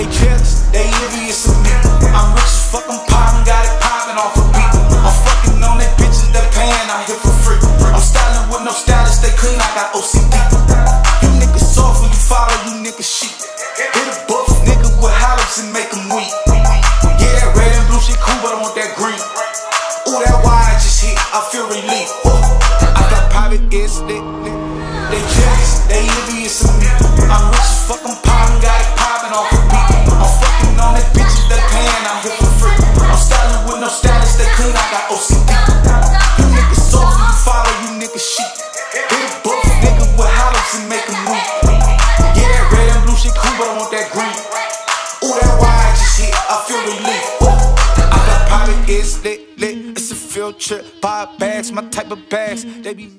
jealous, they envious of me. I'm rich as fuck, I'm poppin', got it poppin' off a beat. I'm fucking on they bitches that payin', I'm here for free. I'm stylin' with no stylist, they clean, I got OCD. You niggas soft when you follow, you niggas sheep. Hit a buff nigga with hollows and make them weak. Yeah, red and blue shit cool, but I want that green. Ooh, that wire just hit, I feel relief. I got private ears lit. They jealous, they envious of me. I'm rich as fuck, I'm poppin', got it poppin' off a beat. I'm fucking on they bitches that payin', I'm here for free. I'm stylin' with no stylist, they clean, I got OCD. You niggas soft, you follow, you niggas sheep. Hit a buff nigga with hollows and make them weak. Yeah, red and blue shit cool, but I want that green. Ooh, that wire just hit, I feel relief. I got private ears lit. It's a field trip, 5 bags, my type of bags. They be